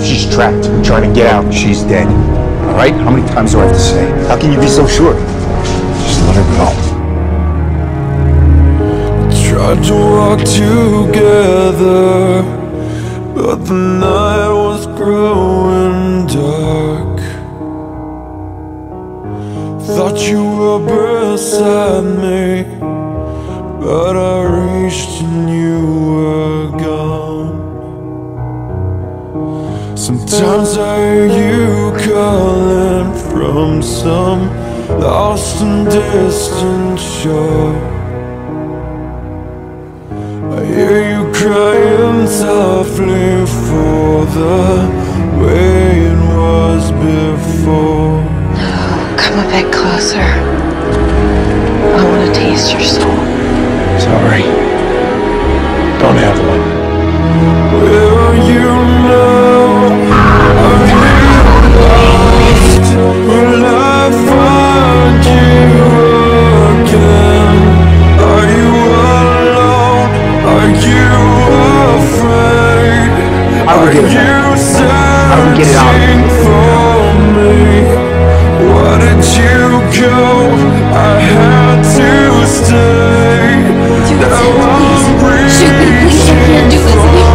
She's trapped. I'm trying to get out. She's dead. All right? How many times do I have to say? How can you be so sure? Just let her go. Tried to walk together, but the night was growing dark. Thought you were beside me, but I reached and you were gone. Sometimes I hear you calling from some lost and distant shore. I hear you crying softly for the way it was before. Come a bit closer. I want to taste your soul. Sorry. Don't have one. Where are you now? Are you lost? Will I find you again? Are you alone? Are you afraid? I will get it out. I will get it out. For me? Why did you go? I had to stay. Shoot me, please. I can't do this anymore.